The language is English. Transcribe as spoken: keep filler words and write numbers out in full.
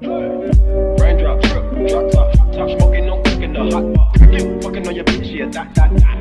Raindrop, drip, drop top, top smoking, no cooking the hot pot. Fucking on your bitch, yeah, that, that, that.